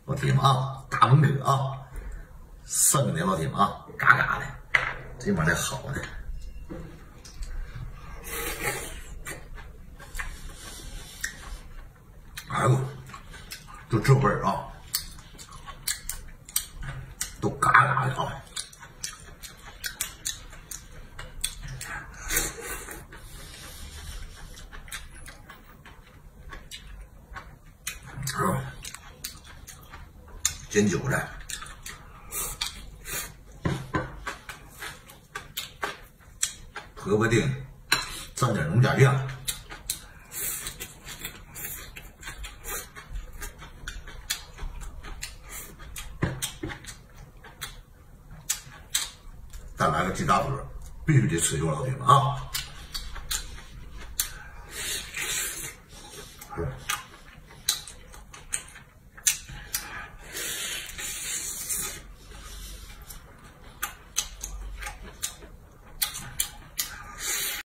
老铁们啊，大门口啊，剩的老铁们啊，嘎嘎的，这玩意儿好呢。哎呦，就这味儿啊，都嘎嘎的啊。 煎韭菜，荷包丁，蘸点农家酱，再来个鸡杂粉，必须得吃就老铁们啊！